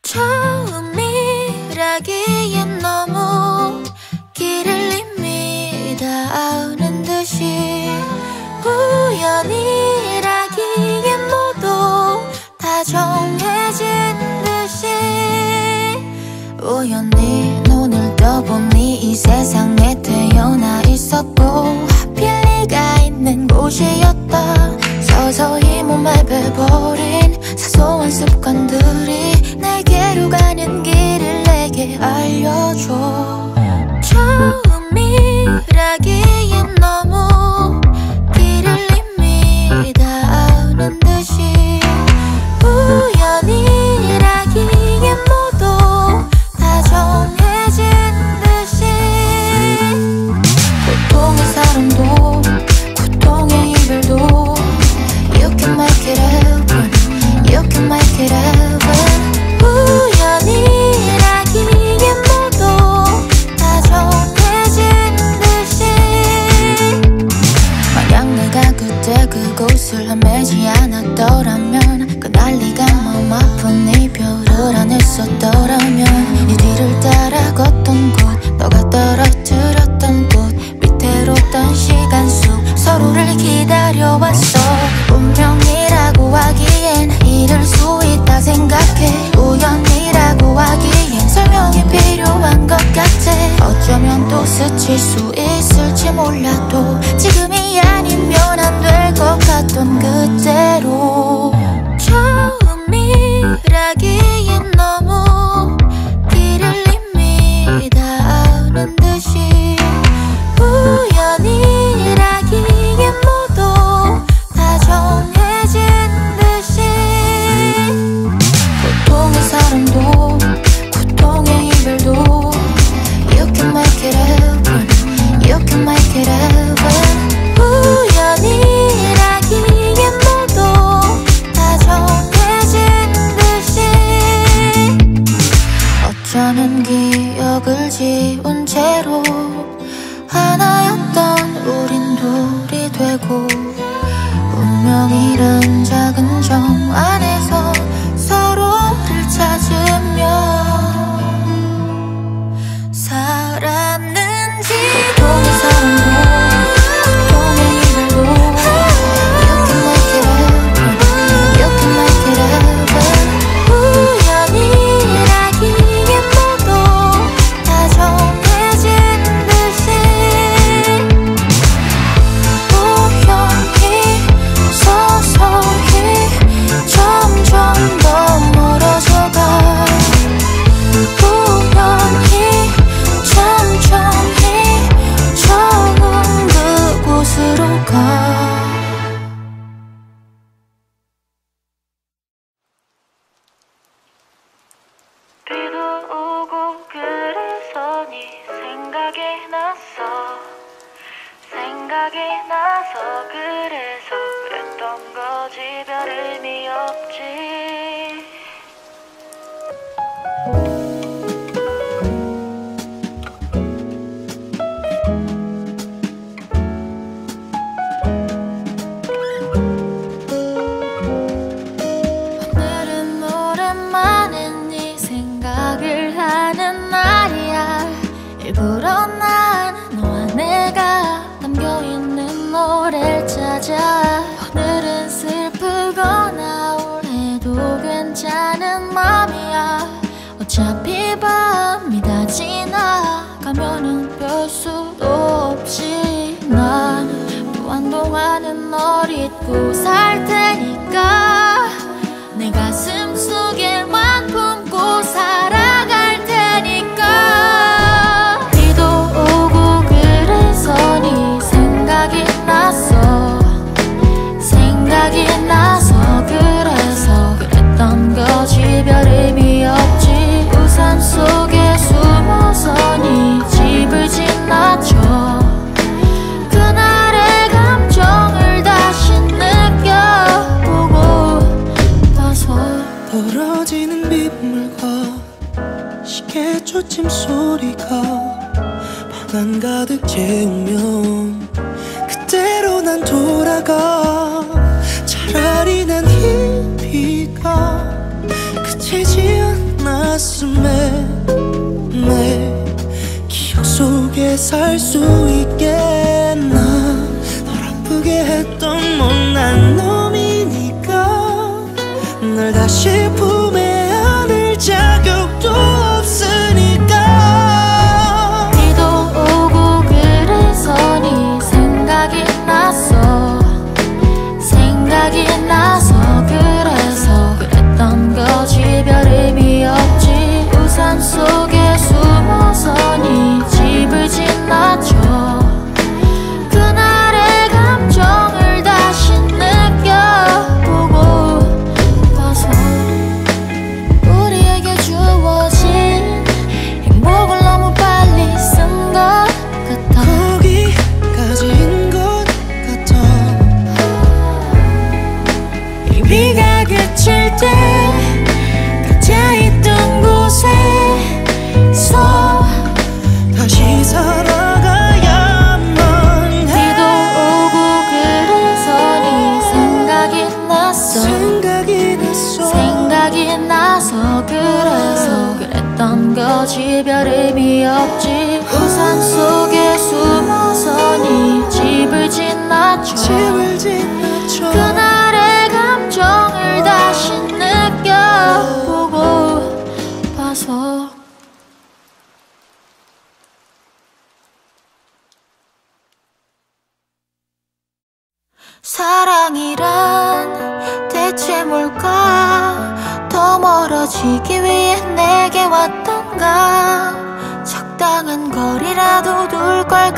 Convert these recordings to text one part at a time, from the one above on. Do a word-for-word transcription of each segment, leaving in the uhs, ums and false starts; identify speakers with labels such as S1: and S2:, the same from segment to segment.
S1: 처음이라기엔 너무 길을 이미 다 아는 듯이 우연이라기엔 모두 다 정해진 듯이 우연히 눈을 떠보니 이 세상에 태어나 있었고 하필 네가 있는 곳이었다. 서서히 몸에 배버린 사소한 습관들이 내게로 가는 길을 내게 알려줘. 처음이라기엔 너무 길을 이미 다 아는 듯이 우연이라기엔 모두 다 정해진 듯이 고통의 사랑도 고통의 이별도 You can make it happen, you can make it happen. 우연이라기엔 모두 다 정해진 듯이 만약 내가 그때 그곳을 헤매지 않았더라면 그날 네가 마음 아픈 이별을 안 했었더라면 네 뒤를 따라 걷던 곳 너가 떨어뜨렸던 꽃 밑으로 떤 시간 속 서로를 기다려왔어. 운명이라고 하기엔 이럴 수 있다 생각해. 우연이라고 하기엔 설명이 필요한 것 같아. 어쩌면 또 스칠 수 있을지 몰라도 지금이 아니면 안 될 것 같던 그때로 처음이라기엔 너무 길을 이미 다 아는 듯이 우연이라기엔 모두 다 정해진 듯이 고통의 사랑도 고통의 이별도 You can make it happen, you can make it happen. 우연이라기엔 모두 다 정해진 듯이 어쩌면 기억을 지운 채로 하나였던 우린 둘이 되고 운명이란 작은 정 안에서 서로를 찾으며 살았는지 고통의 사랑도 고통의 이별도 You can make it happen, you can make it happen. 우연이라기엔 모두 다 정해진 듯이 우연히 서서히 점점 더 멀어져가 우연히 천천히 처음 그곳으로 가. 비도 오고 그래서 네 생각이 났어. 생각이 나서 그래서 그랬던 거지 별 의미 없지. 오늘은 오랜만에 네 생각을 하는 날이야. 일부러 난 너와 내가 담겨있는 노래를 찾아. 오늘은 슬프거나 우울해도 괜찮은 맘이야. 어차피 밤이 다 지나가면은 별 수도 없지. 난 또 한동안은 널 잊고 살 테니까 내 가슴 속에만 품고 살아갈 테니까. 비도 오고 그래서 네 생각이 났어. 생각이 나서 그래서 그랬던 거지 별 의미 없지. 우산 속에 숨어서 네 집을 지나쳐 그날의 감정을 다시 느껴보고 나서
S2: 떨어지는 빗물과 시계 초침 소리가 방 안 가득 채우면 그때로 난 돌아가. 차라리 난 이 비가 그치지 않아 가슴에 내 기억 속에 살 수 있겠나. 널 아프게 했던 못난 놈이니까 널 다시 품에 안을 자격도 없으니까.
S1: 비도 오고 그래서 네 생각이 났어. 생각이 나서 그래서 그랬던 거지. 별 의미 없지. 우산 속에 숨어서 네 집을 지나쳐. 그날의 감정을 다시 느껴보고 봐서 우리에게 주어진 행복을 너무 빨리 쓴 것 같아.
S2: 거기까지인 것 같아. 이 비가 그칠 때 갇혀있던 곳에서 다시 살아가야만 해.
S1: 비도 오고 그래서 네 생각이 났어.
S2: 생각이 났어.
S1: 생각이 나서 그래서 그랬던 거지. 별 의미 없지. 우산 속에 숨어서 네 집을 지나쳐.
S2: 집을 지나쳐.
S1: 그날의 감정을 다시 느껴보고 봐서. 사랑이란 대체 뭘까? 더 멀어지기 위해 내게 왔던가? 적당한 거리라도 둘 걸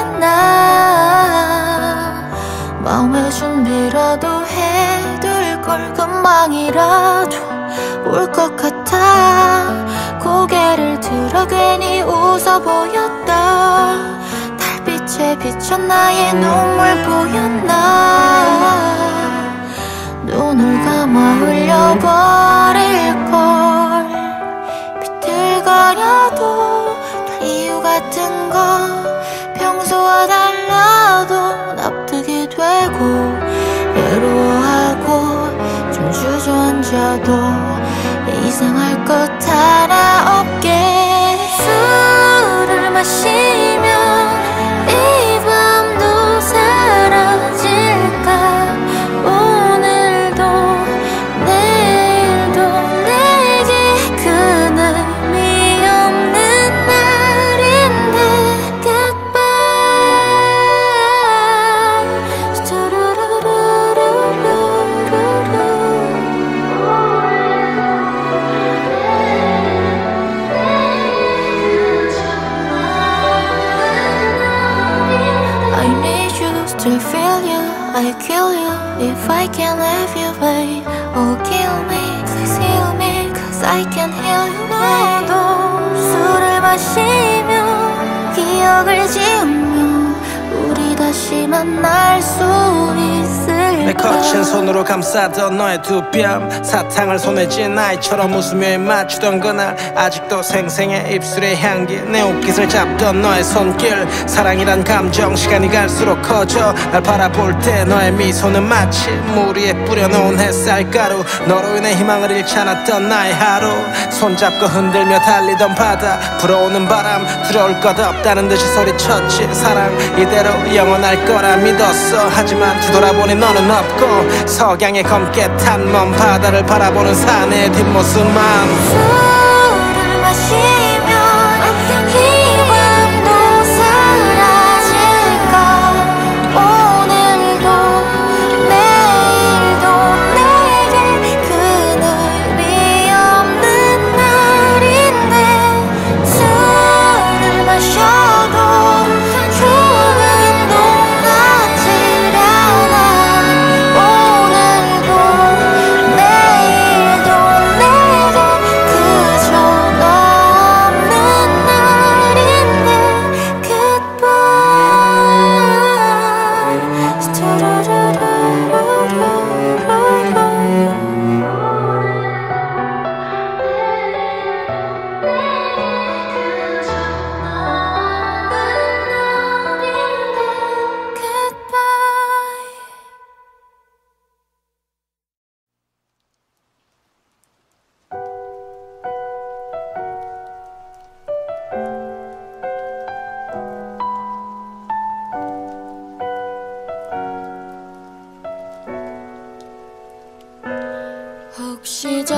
S1: 그랬나? 마음의 준비라도 해둘 걸. 금방이라도 올 것 같아. 고개를 들어 괜히 웃어 보였다. 달빛에 비춰 나의 눈물 보였나? 눈을 감아 흘려버릴걸. 비틀거려도 될 이유 같은 거 평소와 달라도 납득이 되고 외로워하고 좀 주저앉아도 이상할 것 하나 없게. 술을 마시면 이 밤도 사라질까? 오늘도 내일도 내게 큰 의미 없는 날인데. Goodbye. I need you, still feel you. I kill you if I can't have you, babe. Oh, kill me, please heal me, cause I can't heal you, babe. 너도 술을 마시며 기억을 지우며 우리 다시 만날 수 있을까?
S3: 내 거친 손으로 감싸던 너의 두 뺨, 사탕을 손에 쥔 아이처럼 웃으며 입 맞추던 그날 아직도 생생해 입술의 향기. 내 옷깃을 잡던 너의 손길. 사랑이란 감정 시간이 갈수록 커져. 날 바라볼 때 너의 미소는 마치 물 위에 뿌려놓은 햇살가루. 너로 인해 희망을 잃지 않았던 나의 하루. 손잡고 흔들며 달리던 바다. 불어오는 바람 두려울 것 없다는 듯이 소리쳤지. 사랑 이대로 영원할 거라 믿었어. 하지만 뒤돌아보니 너는 없고 석양에 검게 탄 먼 바다를 바라보는 사내의 뒷모습만.
S1: 술을 마시면 이 밤도 사라질까? 오늘도 내일도 내게 큰 의미 없는 날인데. 술을 마셔도 조금도 낫질 않아. 오늘도 내일도 내게 큰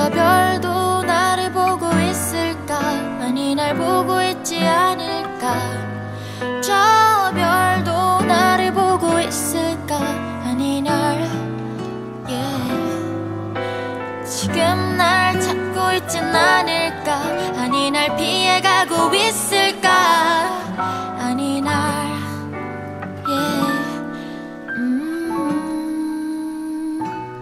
S1: 저 별도 나를 보고 있을까? 아니 날 보고 있지 않을까? 저 별도 나를 보고 있을까? 아니 날 yeah. 지금 날 찾고 있진 않을까? 아니 날 피해가고 있을까? 아니 날 yeah. 음.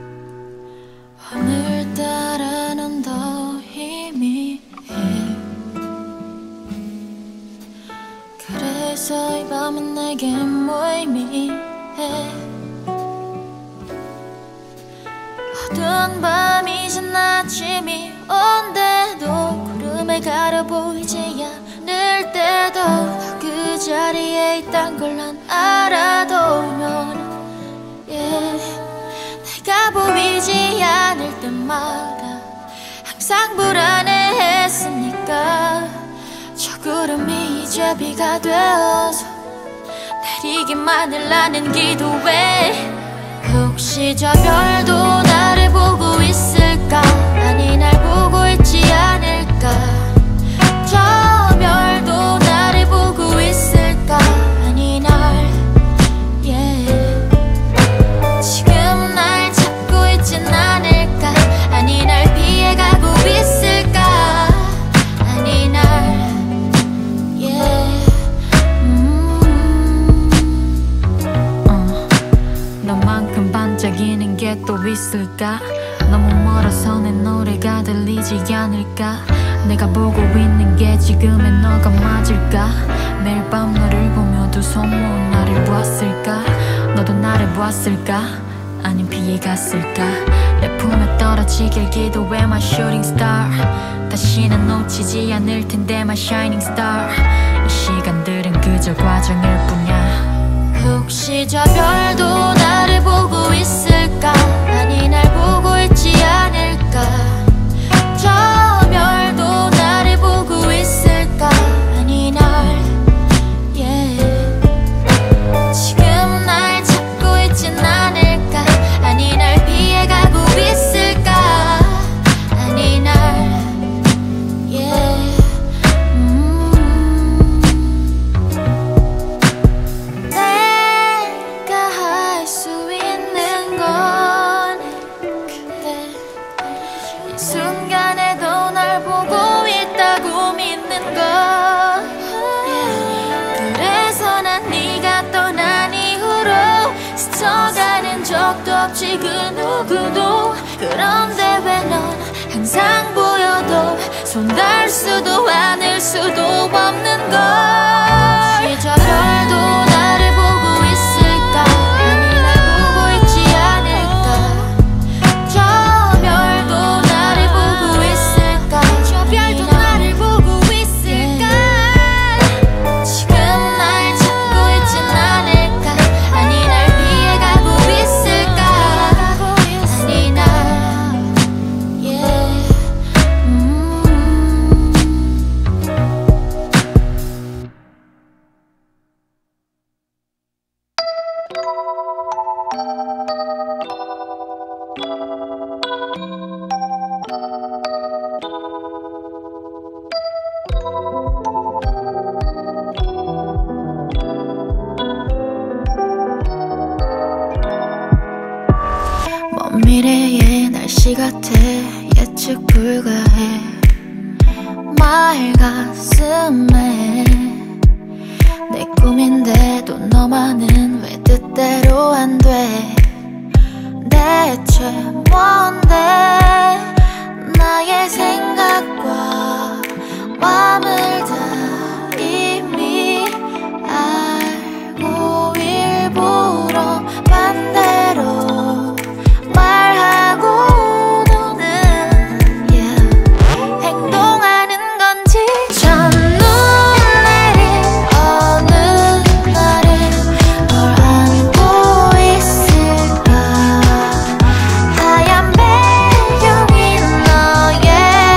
S1: 오늘따라 넌 더 희미해. 그래서 이 밤은 내겐 무의미해. 어두운 밤이 진 아침이 온데도 구름에 가려 보이지 않을 때도 그 자리에 있단 걸 난 알아도면 yeah. 내가 보이지 않을 때마다 항상 불안해했으니까 저 구름이 이제 비가 되어서 내리기만을 나는 기도해. 혹시 저 별도 나를 보고 있을까? 아니 날 보고 있지 않을까? 저 별도 나를 보고 있을까? 아니 날 yeah. 지금 날 찾고 있진 않을까? 아니 날 피해가고 있을까? 아니 날 yeah. 음. 어, 너만큼 반짝이는 게 또 있을까? 너무 멀어서 내 노래가 들리지 않을까? 내가 보고 있는 게 지금의 너가 맞을까? 매일 밤 너를 보며 두 손 모은 나를 보았을까? 너도 나를 보았을까? 아님 피해갔을까? 내 품에 떨어지길 기도해 my shooting star. 다시는 놓치지 않을 텐데 my shining star. 이 시간들은 그저 과정일 뿐이야. 혹시 저 별도 나를 보고 있을까? 아니 날 보고 있지 않을까? 저 별도 나를 보고 있을까? 아니 날 yeah. 지금 날 찾고 있진 않을까? 아니 날 피해가고 있을까? 아니 날 yeah. 음. 내가 할 수 있는 건 그대 이 순간에도 날 보고 있다고 믿는 것 yeah. 그래서 난 네가 떠난 이후로 스쳐가는 적도 없지 그 누구도. 그런데 왜 넌 항상 보여도 손 닿을 수도 안을 수도 없는 걸. 혹시 저 별도 나를 보고 있을까? 아니 날 보고 있지 않을까? 저 별도 나를 보고 있을까? 저 별도 나를 보고 있을까? 지금 날 찾고 있진 않을까? 아니 날 피해가고 있을까? 아니 날 yeah. 음. 먼 미래의 날씨 같아 예측 불가해. 말 가슴에 내 꿈인데도 너만은 왜 뜻대로 안 돼. 대체 뭔데 나의 생각과 마음을 다 이미 알고 일부러 반대로 말하고 너는 yeah. 행동하는 건지. 첫눈 내린 어느 날에 널 안고 있을까? 하얀 배경인 너의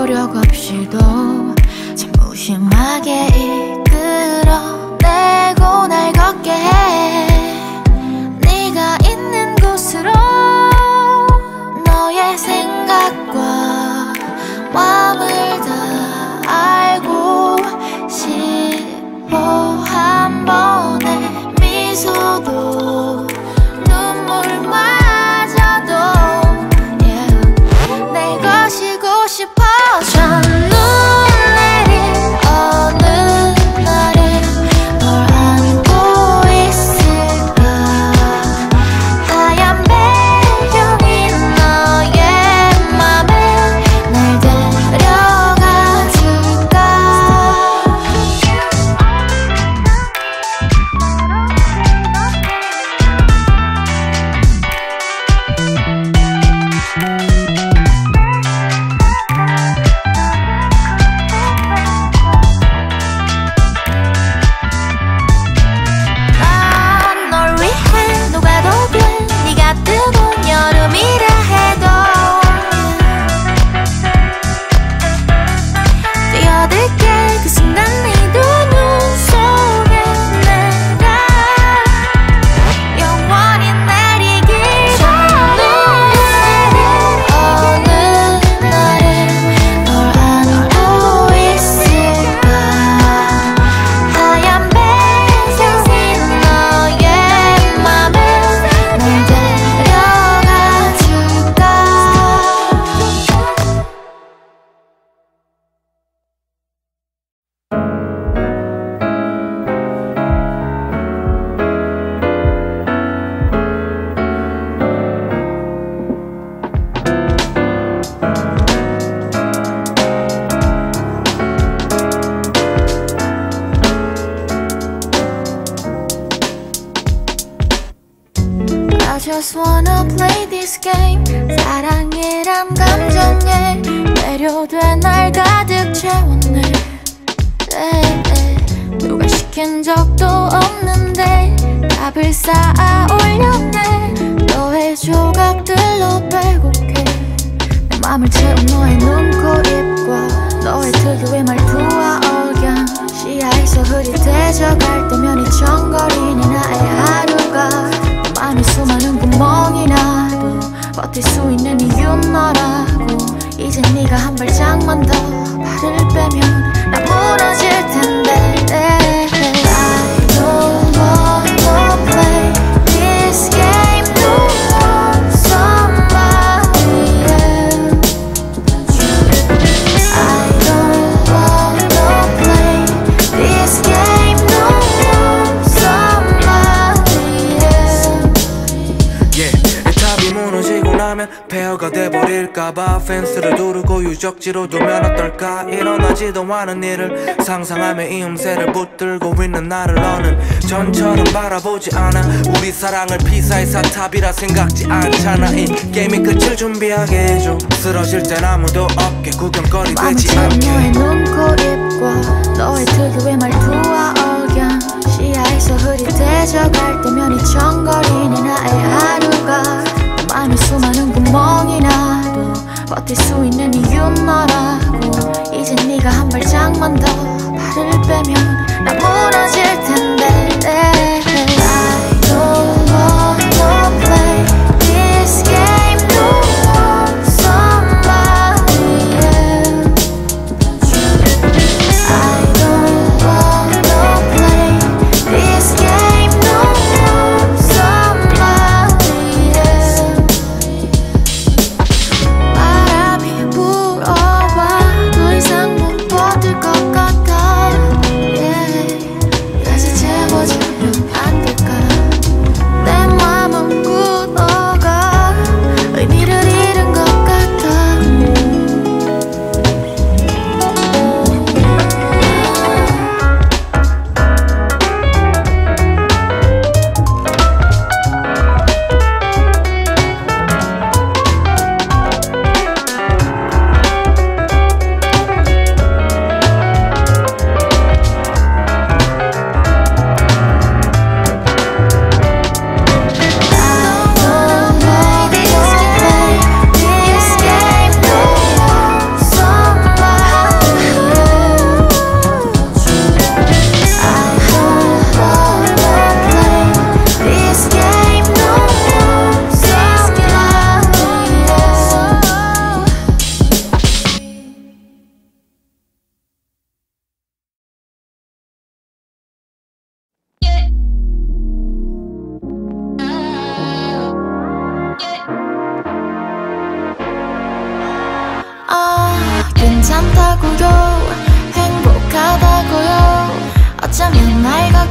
S1: 노력 없이도 참 무심하게 이끌어내고 날 걷게 해. 네가 있는 곳으로 너의 생각과 마음을 다 알고 싶어. 한 번의 미소도 눈물마저도 yeah. 내 것이고 싶어. 첫눈 내린 어느 날에 널 안고 있을까. 하얀 배경인 너의 맘에 날 데려가 줄까. 난 널 위해 녹아도 돼. 네가 뜨거운 여름이라 해도 뛰어들게 그 순간 네 두 눈 속에 내가 영원히 내리길 바래. 어느 날에 널 안고 있을까. 하얀 배경인 너의 맘에 날 데려가 줄까. I just wanna play this game. 사랑이란 감정에 매료돼 날 가득 채웠네. 네, 네. 누가 시킨 적도 없는데 답을 쌓아 올렸네. 너의 조각들로 빼곡해 내 맘을 채운 너의 눈, 코, 입과 너의 특유의 말투와 억양. 시야에서 흐릿해져갈 때면 이청거리는 나의 하루가. 맘에 수많은 구멍이 나도 버틸 수 있는 이유는 너라고. 이제 네가 한 발짝만 더 발을 빼면 나 무너질 텐데. I don't wanna play this game no more. Somebody else. I don't wanna play this game no more. Somebody else.
S4: yeah. 답이 무너지고 나면 폐허가 돼버릴까봐 펜스를 두르고 유적지로 두면 어떨까. 일어나지도 않은 일을 상상하며 이 음새를 붙들고 있는 나를 너는 전처럼 바라보지 않아. 우리 사랑을 피사의 사탑이라 생각지 않잖아. 이 게임이 끝을 준비하게 해줘. 쓰러질 땐 아무도 없게 구경거리 되지 않게.
S1: 너의 눈, 코, 입과 너의 특유의 말투와 억양. 시야에서 흐릿해져갈 때면 이청거리는 나의 하루가. 내 맘에 수많은 구멍이 나도 버틸 수 있는 이유는 너라고. 이제 네가 한 발짝만 더 발을 빼면 나 무너질 텐데. I don't wanna play this game no more. Somebody else. I don't wanna play this game no more. Somebody else. 바람이 불어와 더 이상 못 버틸 것 같아. Yeah.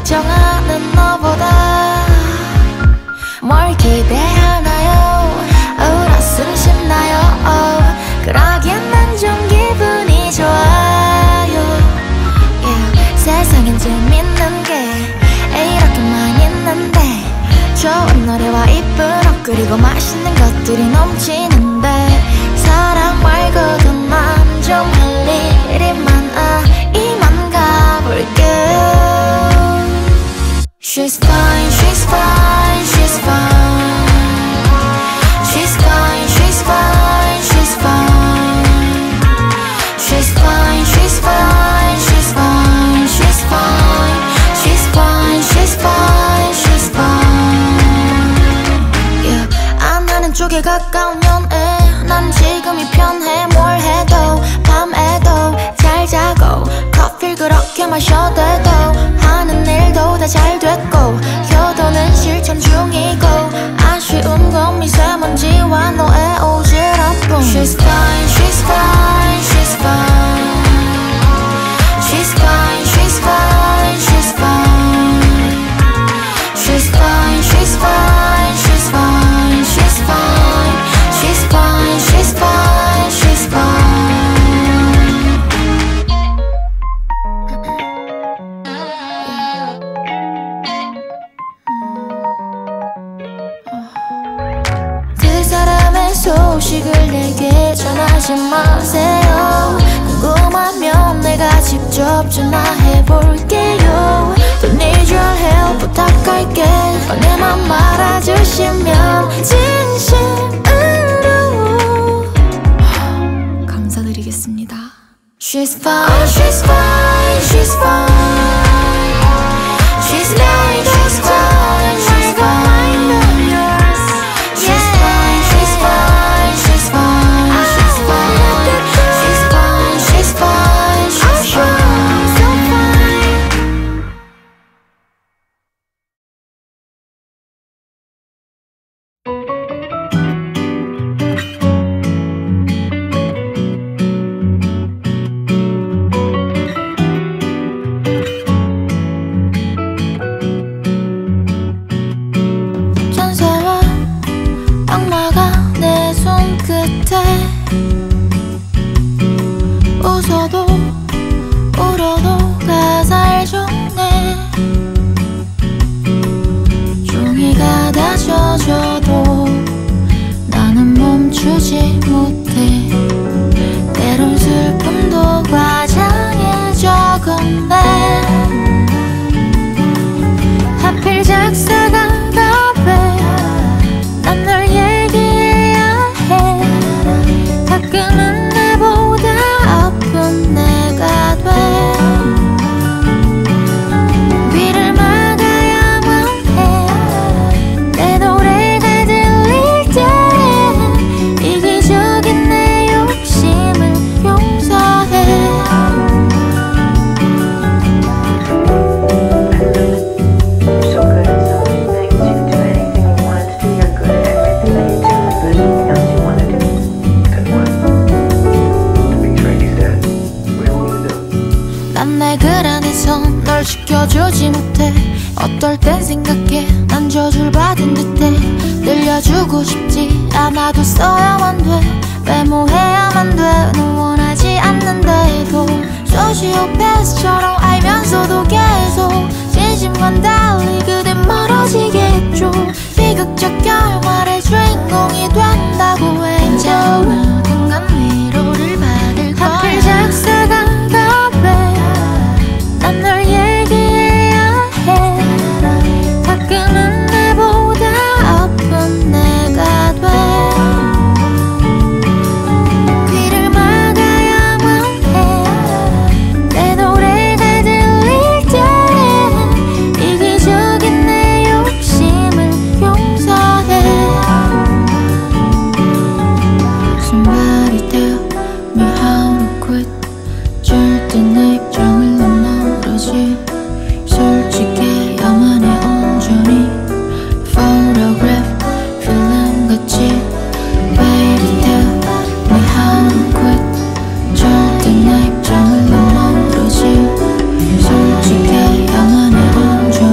S1: 걱정하는 너보다 뭘 기대하나요? 울었으면 싶나요? oh, 그러기엔 난 좀 기분이 좋아요. yeah. 세상엔 재밌는 게 이렇게만 있는데 좋은 노래와 이쁜 옷 그리고 맛있는 것들이 넘치는데 사랑 말고도 난 좀 할 일이 많아. 이만 가볼게. She's fine, she's fine, she's fine. She's fine, she's fine, she's fine. She's fine, she's fine, she's fine, she's fine. She's fine, she's fine, she's fine. Yeah, 안 하는 쪽에 가까운 연애. 난 지금이 편해. 뭘 해도 밤에도 잘 자고 커피를 그렇게 마셔도 하는 일도 다 잘 됐고 효도는 실천 중이고 아쉬운 건 미세먼지와 너의 오지랖뿐. She's fine, she's fine, she's fine. She's fine, she's fine, she's fine. She's fine, she's fine, she's fine, she's fine. She's fine, she's fine, she's fine. 그 사람의 소식을 내게 전하지 마세요. 궁금하면 내가 직접 전화해볼게요. Don't need your help 부탁할게. 내 맘 말아주시면 진심으로 감사드리겠습니다. She's fine, she's fine, she's fine. She's fine, she's fine, she's fine. She's fine, she's fine, she's fine, she's fine. She's fine, she's fine, she's fine, so fine. 천사와 악마가 내 손끝에 웃어도 울어도 가사를 적네. 종이가 다 젖어도 나는 멈추지 못해. 때론 슬픔도 과장해 적었네. 하필 작사가 답해. 난 널 얘기해야 해. 가끔은 내보다 아픈 내가 돼. 귀를 막아야만 해. 내 노래가 들릴 때 이기적인 내 욕심을 용서해. 난 내 글 안에선 널 지켜주지 못해. 어떨 땐 생각해 난 저주를 받은 듯해. 들려주고 싶지 않아도 써야만 돼. 메모해야만 돼. 너 원하지 않는데도 소시오패스처럼 알면서도 계속 진심과 달리 그댄 멀어지게 했죠. 비극적 결말의 주인공이 된다고 해줘. 언젠간 위로를 받을 거야. 하필 작사가 답해. 난 널 얘기해야 해. 가끔은 내보다 아픈 내가 돼. 귀를 막아야만 해. 내 노래가 들릴 때 이기적인 내 욕심을 용서해. Somebody tell me how to quit. 절대 내 입장을 넌 모르지. 솔직히 나만의 온전히 photograph 필름 같이. Baby tell me how to quit. 절대 내 입장을 넌 모르지. 솔직히 나만의 온전히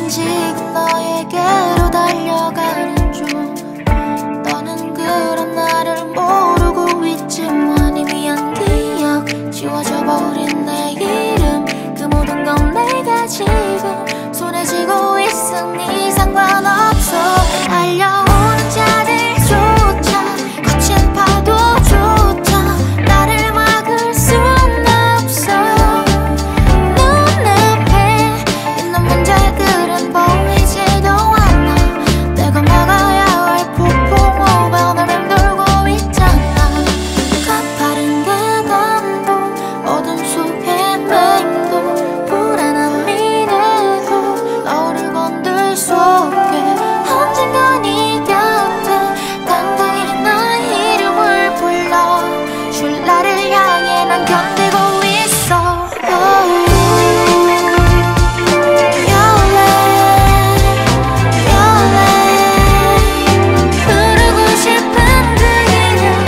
S1: 난 지금 너에게로 달려가는 중. 너는 그런 나를 모르고 있지만 이미 한 기억 지워져 버린 내 이름. 그 모든 건 내가 지금 손에 쥐고 있으니 상관없어. 달려오는 자들조차 거친 파도조차 나를 막을 순 없어. 눈앞에 있는 문제들은 보이지도 않아. 내가 막아야 할 폭풍우가 날 맴돌고 있잖아. 가파른 계단도 어둠 속의 맹도 불안한 미래도 너를 건들 수 없게 언젠가 네 곁에 당당히 나의 이름을 불러 줄 나를 향해 난 견디고 있어. 부르고 싶은 그 이름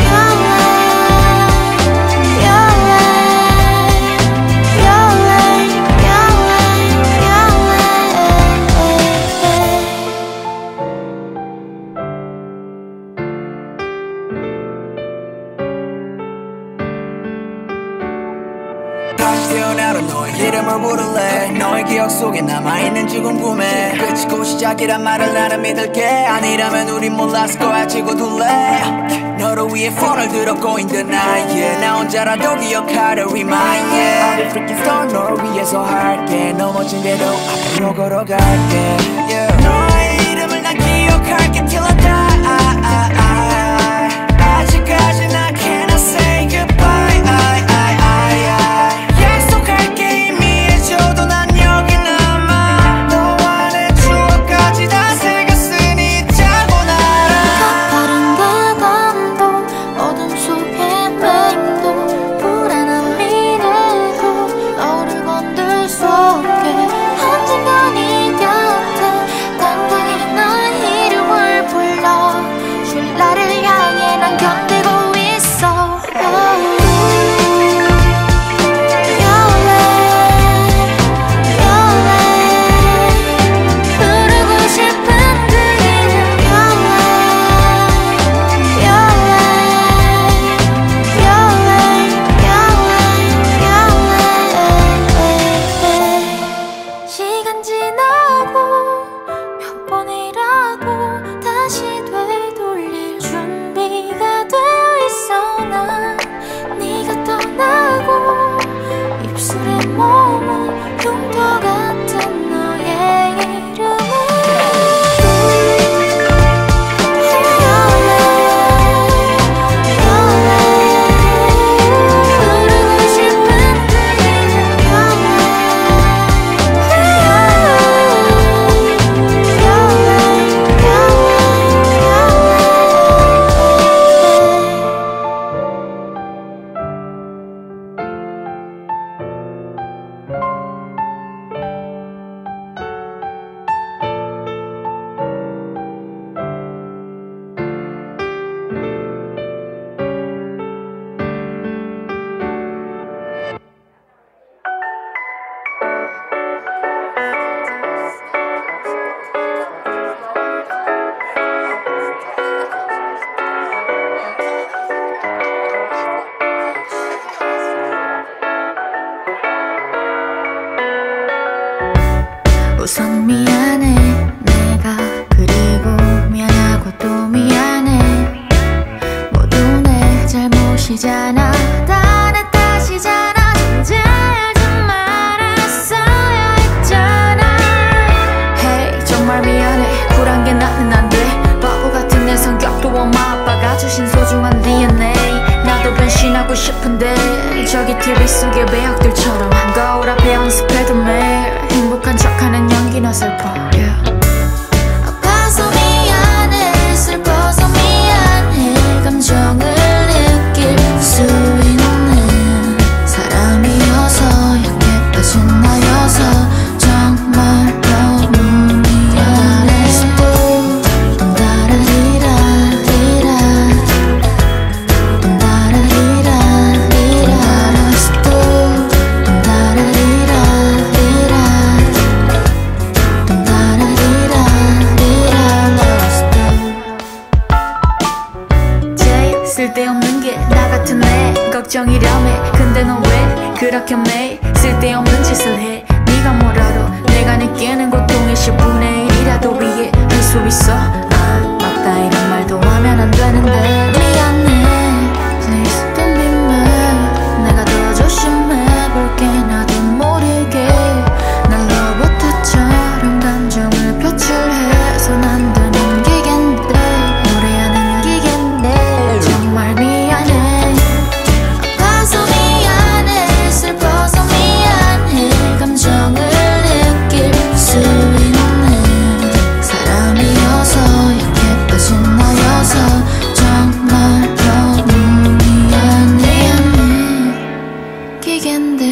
S4: 다시 태어나도 너의 이름을 부를래. 너의 기억 속에 남아있는지 궁금해. 끝이고 시작이란 말을 나는 믿을게. 아니라면 우린 몰랐을 거야. 지고 둘래. 너를 위해 폰을 들어 going the night yeah. 나 혼자라도 기억하려 remind yeah. I'll be freaking star 너를 위해서 할게. 넘어진 대로 앞으로 걸어갈게 yeah. 너의 이름을 난 기억할게 till I die. 아직까지 I cannot say goodbye.
S1: 우선 미안해 내가. 그리고 미안하고 또 미안해. 모두 내 잘못이잖아. 다 내 탓이잖아. 존재할 좀 말았어야 했잖아. Hey 정말 미안해. 쿨한 게 나는 안 돼. 바보 같은 내 성격도 엄마 아빠가 주신 소중한 디엔에이. 나도 변신하고 싶은데 저기 티비 속의 배역들처럼 거울 앞에 연습해도 매일 행복한 척하는 연기나 슬퍼 yeah. 아파서 미안해. 슬퍼서 미안해. 감정을 느낄 수 있는 사람이어서 약해 빠진 나여서 정말 너무 미안해. 딴따라리라 리라 딴따라리라 리라 딴따라리라 리라 딴따라
S5: 걱정이라며. 근데 넌 왜 그렇게 매일 쓸데없는 짓을 해. 네가 뭐라도 내가 느끼는 고통의 십분의 일이라도 위해 할 수 있어. 아 맞다 이런 말도 하면 안 되는데.
S1: 미안해 please don't be mad. 내가 더 조심해볼게. 나도 모르게 난 로봇처럼 감정을 표출해선 안 되는 기계인데. 노래하는 기계인데. 정말 미안해. 아파서 미안해. 슬퍼서 미안해. 감정을 느낄 수 있는 사람이어서 약해 빠진 나여서 정말 너무 미안해. 기계인데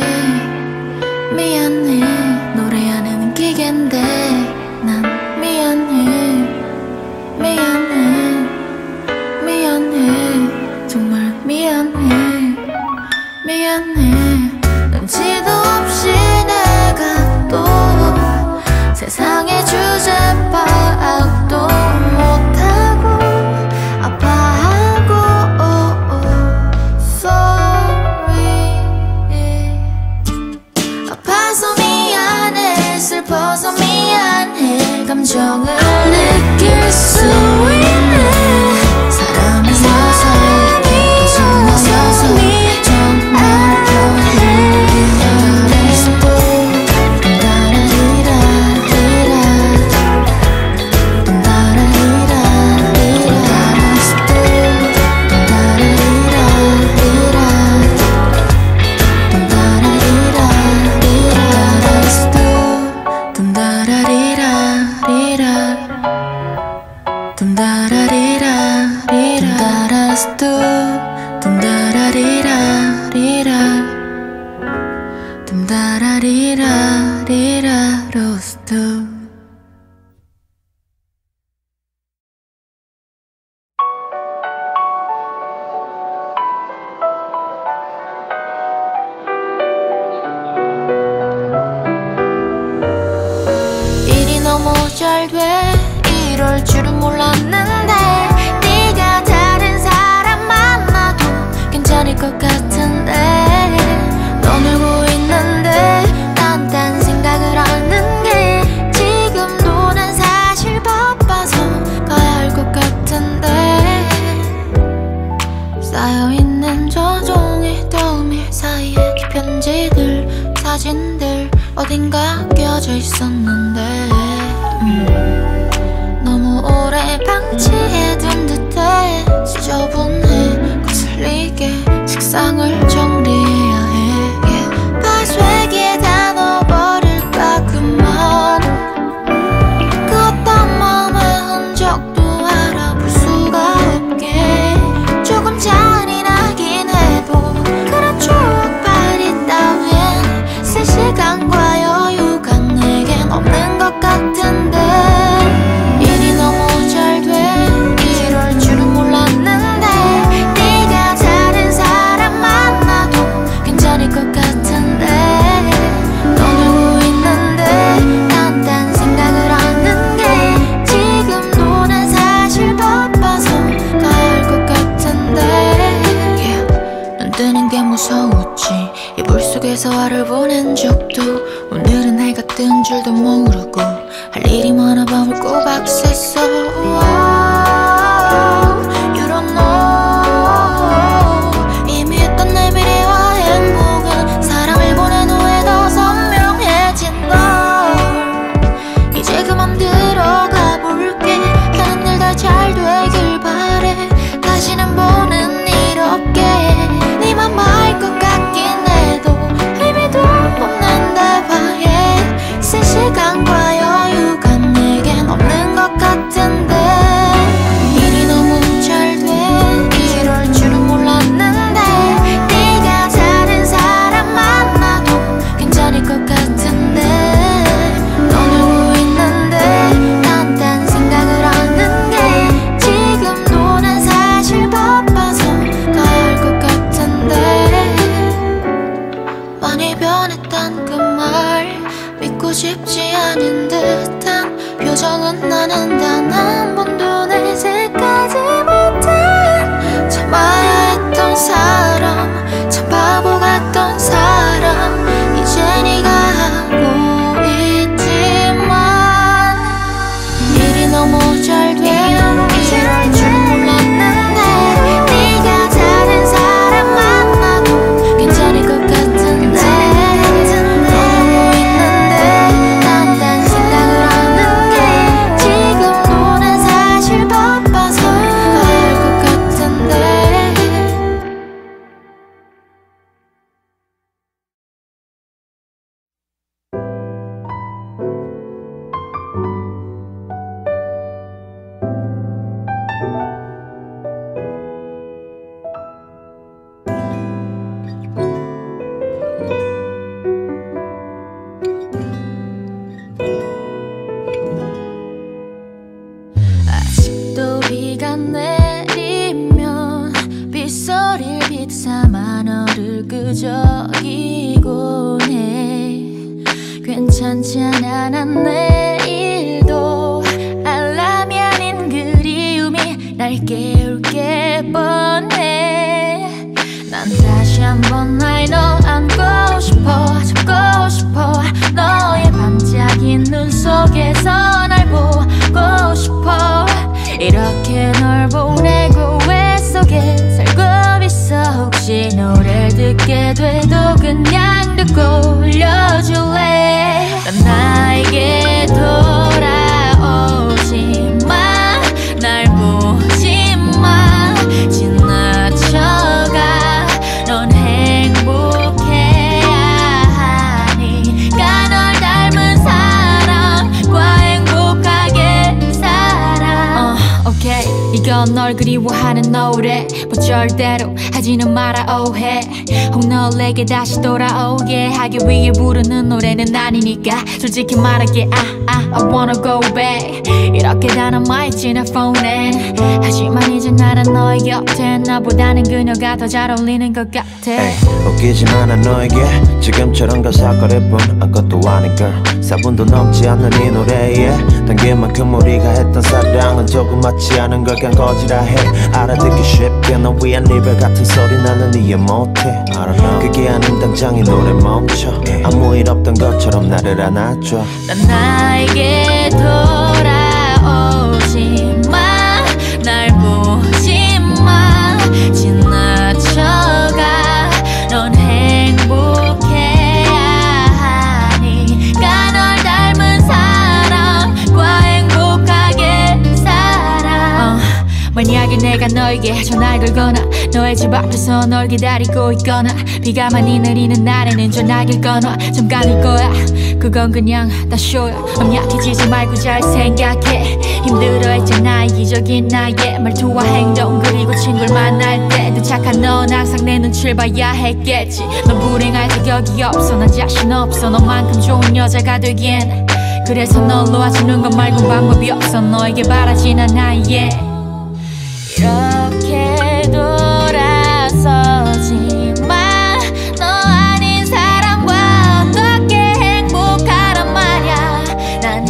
S1: 미안해. 노래하는 기계인데 난 미안해. 미안해 미안해. 정말 미안해. 미안해. 눈치도 없이 내가 또 세상의 주제 파악도 못하고 아파하고 oh, oh, sorry. 아파서 미안해. 슬퍼서 미안해. 감정을 느낄 수 있는 사람이어서 거짓말이어서 정말 일이 너무 잘 돼. 이럴 줄은 몰랐는데. 네가 다른 사람 만나도 괜찮을 것 같은데. 넌 울고 있는데 난 딴 생각을 하는 게. 지금도 난 사실 바빠서 가야 할 것 같은데. 쌓여있는 저 종이 더미 사이에 편지들 사진들 어딘가 껴져 있었는데 음, 너무 오래 방치해둔 듯해. 지저분해 거슬리게 책상을 정리해야 해. yeah. 파쇄기에 다 넣어버릴까 그만. 그 어떤 마음의 흔적도 알아볼 수가 없게. 조금 잔인하긴 해도 그런 추억팔이 따윈 쓸 시간과 여유가 내겐 없는 것 같은데. 일이 너무 잘 돼. 이럴 줄은 몰랐는데. 네가 다른 사람 만나도 괜찮을 것 같은데. 넌 울고 있는데 난 딴 생각을 하는 게. 지금도 난 사실 바빠서 가야 할 것 같은데. yeah. 눈 뜨는 게 무서웠지. 이불 속에서 하루를 보낸 적도. 오늘은 해가 뜬 줄도 모르고 할 일이 많아 밤을 꼬박 샜어. You don't know. 이미 했던 내 미래와 행복은 사랑을 보낸 후에 더 선명해진 걸. 이제 그만 들어가 볼게. 하는 일 다 잘 되길 바래. 다시는 보는 일 없게. 네 맘 알 것 같긴 해도 의미도 없는 대화에 쓸 시간과 여유가 내겐 없는 것 같은데. 일이 너무 잘 돼. 이럴 줄은 몰랐는데. 네가 다른 사람 만나도 괜찮을 것 같은데. 넌 울고 있는데 난 딴 생각을 하는 게. 지금도 난 사실 바빠서 가야 할 것 같은데. 많이 변했단 그 말 믿고 싶지 않은 듯한 표정은 나는 단 한 번도 내색하지 못한 참아야 했던 사람 참 바보 같던 사람 이제 네가 하고 있지만 일이 너무 잘 되면 이럴 줄 몰랐는데 네가 다른 사람 만나도 괜찮을 것 같은데 너무 있는데 난 딴 생각을 하는 게 지금 너는 사실 바빠서 가야 할 것 같은데 아직도 비가 내리면 빗소리를 빗삼아 너를 끄적이곤 해 괜찮지 않아 난 내일도 알람이 아닌 그리움이 날 깨울 게 뻔해 난 다시 한번 날 너 안고 싶어 잡고 싶어 너의 반짝인 눈 속에서 날 보고 싶어 이렇게 널 보내고 왜 속에 살고 있어 혹시 노래 듣게 돼도 그냥 듣고 올려줄래 넌 나에게 돌아오지 마 날 보지 마 지나쳐가 넌 행복해야 하니까 널 닮은 사람과 행복하게 살아 uh, 오케이 이건 널 그리워하는 노래 뭐 절대로 하지는 마라 오해 혹 널 내게 다시 돌아오게 하기 위해 부르는 노래는 아니니까 솔직히 말할게 I, I, I wanna go back 이렇게 다 남아있지 내 폰엔 하지만 이제 나란 너의 곁에 나보다는 그녀가 더 잘 어울리는 것 같아
S6: 에이, 웃기지만 난 너에게 지금처럼 가사거릴 뿐 아무것도 아닌 걸 사 분도 넘지 않는 이 노래에 당긴 만큼 우리가 했던 사랑은 조그맣지 않은 걸 그냥 거지라 해 알아듣기 쉽게 너 위한 리벨 같은 소리 나는 이해 못해 그게 아닌 당장 이 노래 멈춰 아무 일 없던 것처럼 나를 안아줘
S1: 난 나에게 돌아오지 마 날 보지 마 지나쳐가 넌 행복해야 하니까 널 닮은 사람과 행복하게 살아 uh, 만약에 내가 너에게 전화를 걸거나 너의 집 앞에서 널 기다리고 있거나 비가 많이 내리는 날에는 전화기를 꺼놔 잠깐일 거야 그건 그냥 다 쇼야 맘 약해지지 말고 잘 생각해 힘들어했잖아 이기적인 나의 말투와 행동 그리고 친구를 만날 때도 착한 넌 항상 내 눈치를 봐야 했겠지 넌 불행할 자격이 없어 난 자신 없어 너만큼 좋은 여자가 되기엔 그래서 널 놓아주는 것 말고 방법이 없어 너에게 바라진 않아 yeah. 이렇게 돌아서지 마 너 아닌 사람과 어떻게 행복하란 말야 난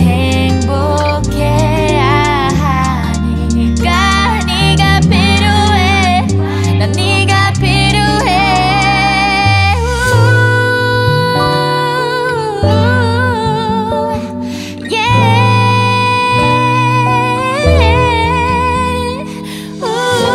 S1: 행복해야 하니까 네가 필요해 난 네가 필요해 우, yeah. 우.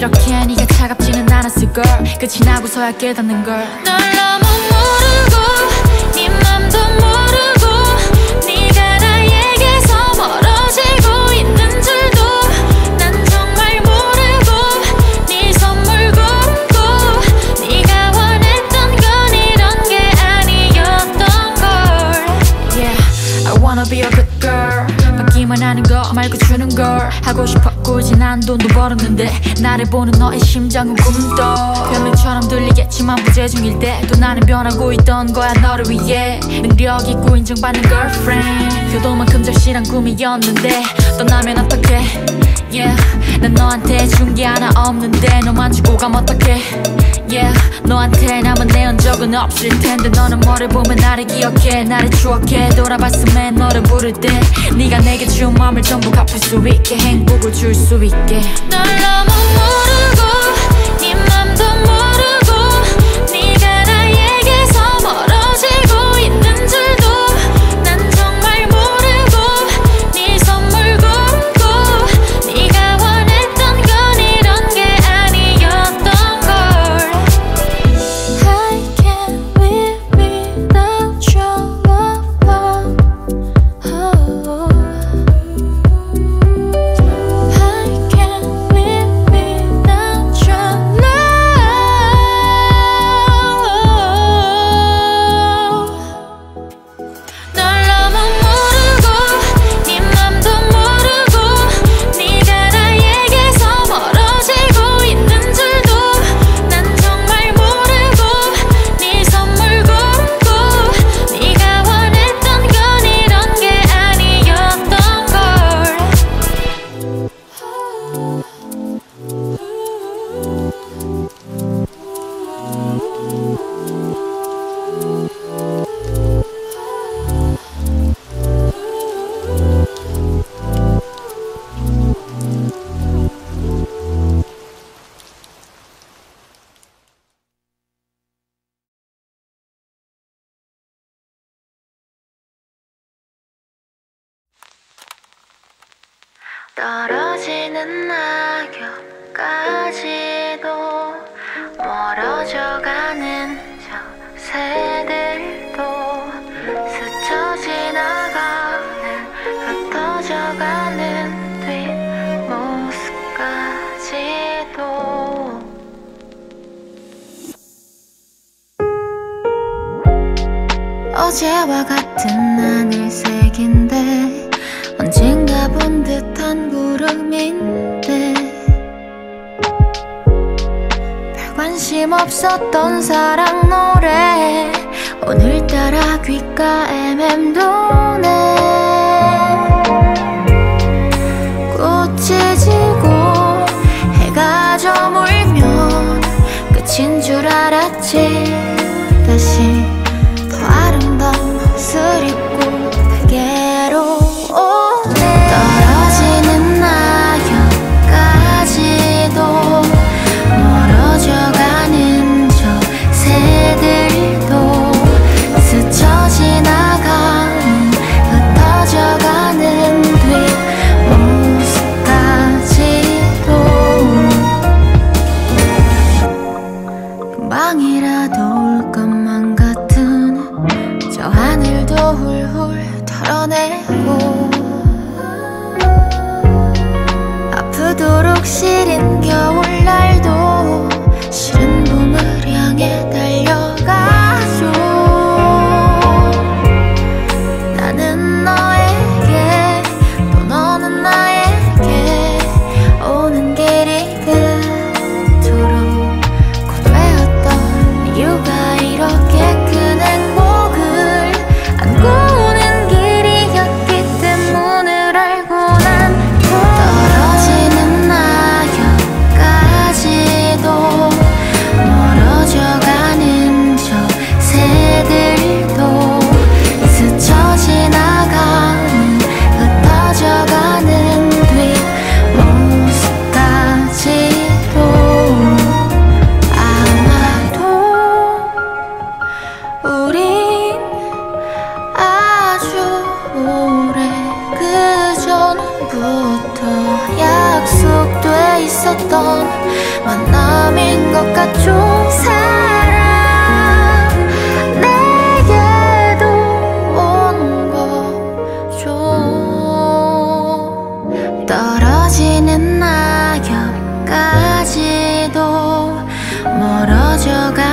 S5: 이렇게 네가 차갑지는 않았을걸. 끝이 나고서야 깨닫는 걸.
S1: 널 너무 모르고 네 맘도 모르고 네가 나에게서 멀어지고 있는 줄도 난 정말 모르고 네 선물 고르고 네가 원했던 건 이런 게 아니었던 걸.
S5: Yeah, I wanna be a good girl. 받기만 하는 거 말고 주는 걸 하고 싶었고 이제 난 돈도 벌었는데 나를 보는 너의 심장은 꿈도 변명처럼 들리겠지만 부재중일 때 또 나는 변하고 있던 거야 너를 위해. 능력 있고 인정받는 girlfriend 효도만큼 절실한 꿈이었는데 떠나면 어떡해. Yeah, 난 너한테 준 게 하나 없는데 너만 주고 가면 어떡해. Yeah, 너한테 남은 내 흔적은 없을 텐데 너는 뭐를 보면 나를 기억해. 나를 추억해. 돌아봤음에 너를 부를 때 네가 내게 준 마음을 전부 갚을 수 있게 행복을 줄 수 있게.
S1: 널 너무 모르고 네 맘도 모르고 네가 나에게서 멀어지고 있는 줄도 난 정말 모르고 네 선물 고르고 네가 원했던 건 이런 게 아니었던 걸. I can't live without your love. Oh. I can't live without your love. 널 너무 모르고 네 맘도 모르고 네가 나에게서 멀어지고 있는 줄도 난 정말 모르고 네 선물 고르고 네가 원했던 건 이런 게 아니었던 걸. 떨어지는 낙엽까지도 멀어져가는 저 새들도 스쳐 지나가는 흩어져가는 뒷모습까지도 어제와 같은 하늘색인데 언젠가 본 듯한 구름인데 별 관심 없었던 사랑 노래 오늘따라 귓가에 맴도네. 꽃이 지고 해가 저물면 끝인 줄 알았지. 다시 더 아름다운 옷을 입고 내게로 오네. 떨어지는 낙엽까지도 멀어져가는 저 새들도 스쳐 지나가는 흩어져가는 뒷모습까지도 금방이라도 만남인 것 같죠. 사랑 내게도 오는 거죠. 떨어지는 낙엽까지도 멀어져가